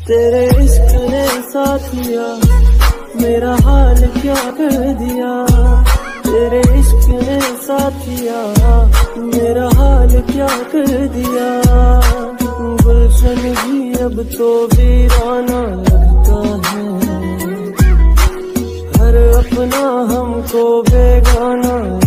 तेरे इश्क ने साथिया मेरा हाल क्या कर दिया। तेरे इश्क ने साथिया मेरा हाल क्या कर दिया। गुलशन भी अब तो वीराना लगता है, हर अपना हमको बेगाना